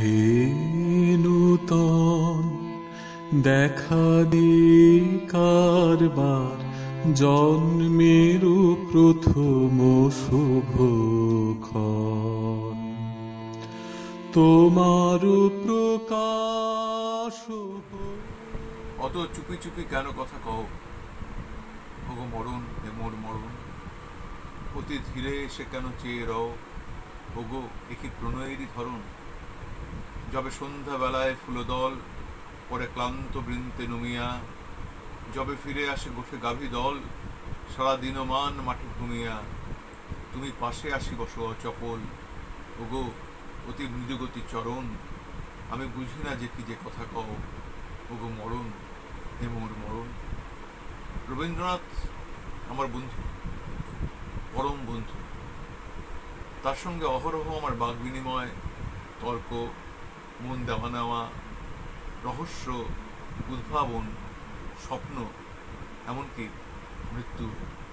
হে নূতন দেখা দে কারবার জন্মেরু প্রথম শুভক্ষণ তোমার প্রকাশ অত চুপি চুপি কেন কথা কও ওগো মরণ হে মোর মরণ অতি ধীরে সে কেন চেয়ে রও ওগো একি প্রণয়েরই ধরন যবে সন্ধ্যাবেলায় ফুলদল পরে ক্লান্ত বৃন্তে নুমিয়া যবে ফিরে আসে গোঠে গাভী দল সারা দিনমান মাঠে ঘুমিয়া তুমি পাশে আসি বসো অচপল ওগো অতি মৃদুগতি চরণ আমি বুঝি না যে কি যে কথা কও ওগো মরণ হে মোর মরণ। রবীন্দ্রনাথ আমার বন্ধু, পরম বন্ধু। তার সঙ্গে অহরহ আমার বাক বিনিময়, তর্ক, মন দেওয়া নেওয়া, রহস্য, উদ্ভাবন, স্বপ্ন, এমনকি মৃত্যু।